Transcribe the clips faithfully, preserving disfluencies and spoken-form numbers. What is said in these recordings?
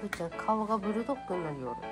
ぶーちゃん顔がブルドッグになるよ。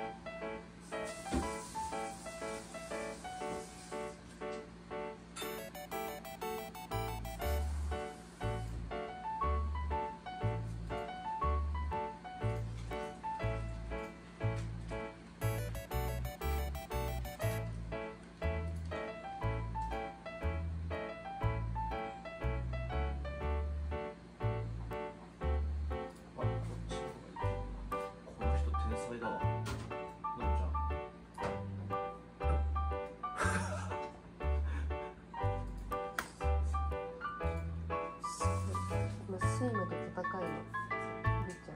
水まで戦いのぶーちゃん。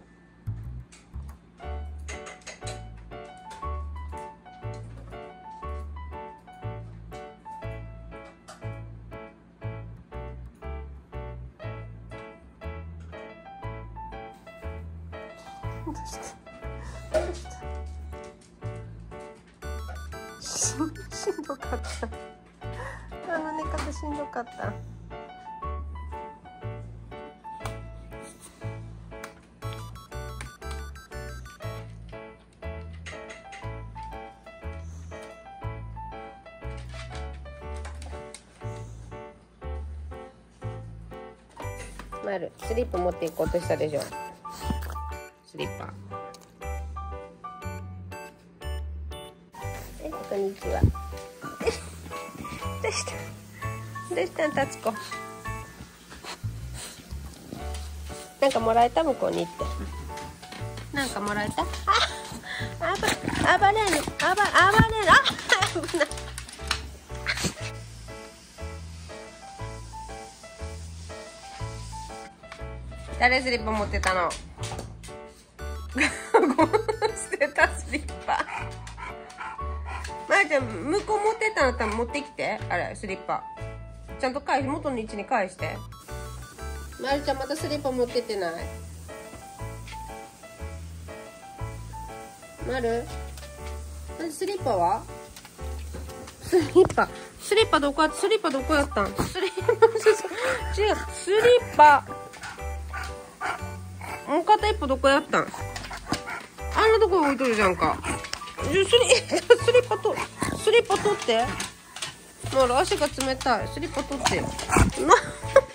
どうしたどうしたしん、しんどかった。あの寝方しんどかった。まる、スリッパ持っていこうとしたでしょ。スリッパ。え、こんにちは。どうしたどうしたん、たつこ。なんかもらえた、向こうに行って。なんかもらえた。あ、あば、暴れんの、あば、暴れんの、あ、危ない。誰スリッパ持ってたの？捨てたスリッパ。まるちゃん、向こう持ってたの多分持ってきて。あれ、スリッパ。ちゃんと返し、元の位置に返して。まるちゃんまたスリッパ持ってってない？まる？スリッパは？スリッパ。スリッパどこや、スリッパどこやったん？スリッパ、違う、スリッパ。もう片一歩どこやったん？あんなとこ置いとるじゃんか。スリ、スリッパと、スリッパ取って。まる足が冷たい。スリッパ取ってよ。な